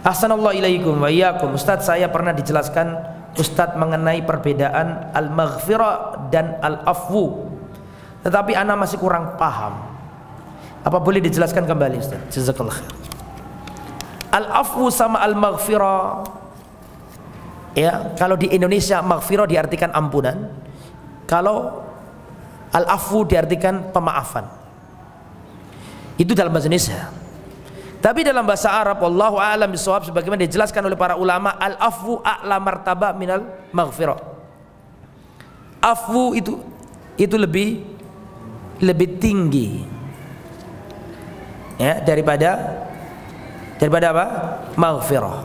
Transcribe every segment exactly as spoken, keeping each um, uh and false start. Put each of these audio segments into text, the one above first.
Ahsanallahu ilaikum wa iyyakum. Ustaz, saya pernah dijelaskan Ustaz mengenai perbedaan al-maghfirah dan al-afwu, tetapi ana masih kurang paham. Apa boleh dijelaskan kembali Ustaz? Jazakallah khair. Al-afwu sama al-maghfirah, ya, kalau di Indonesia maghfirah diartikan ampunan, kalau al-afwu diartikan pemaafan. Itu dalam bahasa Indonesia. Tapi dalam bahasa Arab, wallahu a'lam bishawab, sebagaimana dijelaskan oleh para ulama, al-afwu a'la martabah minal maghfirah. Afwu itu itu lebih lebih tinggi, ya, daripada daripada apa? Maghfirah.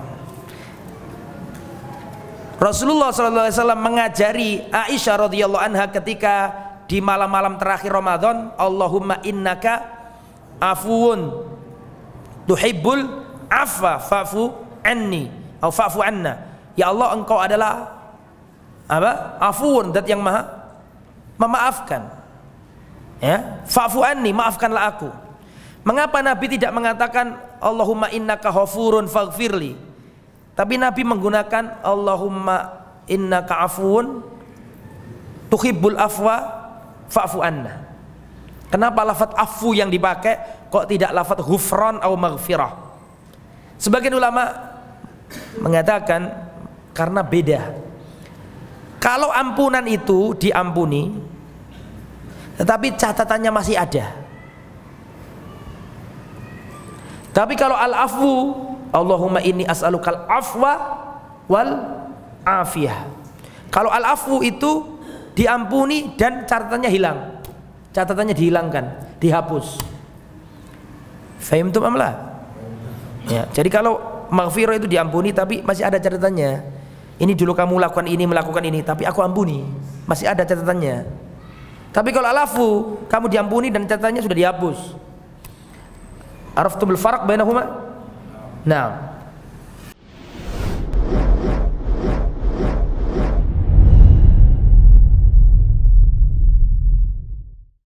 Rasulullah shallallahu alaihi wasallam mengajari Aisyah radhiyallahu anha ketika di malam-malam terakhir Ramadan, Allahumma innaka afuwun tuhibbul afwa fa'fu anni atau fa'fu anna. Ya Allah, engkau adalah apa? Afuwun, zat yang maha memaafkan. Ya, fa'fu anni, maafkanlah aku. Mengapa Nabi tidak mengatakan Allahumma innaka ghafurun faghfirli, tapi Nabi menggunakan Allahumma innaka afuwun tuhibbul afwa fa'fu anna? Kenapa lafaz afu yang dipakai, kok tidak lafaz ghufran atau maghfirah? Sebagian ulama mengatakan karena beda. Kalau ampunan itu diampuni, tetapi catatannya masih ada. Tapi kalau al-afwu, Allahumma inni as'alukal afwa wal afiyah. Kalau al-afwu itu diampuni dan catatannya hilang. Catatannya dihilangkan, dihapus. Fahimtum amla? Ya, jadi kalau maghfirah itu diampuni tapi masih ada catatannya. Ini dulu kamu lakukan ini, melakukan ini, tapi aku ampuni. Masih ada catatannya. Tapi kalau al-afwu, kamu diampuni dan catatannya sudah dihapus. Araftumul farq bainahuma? Nah,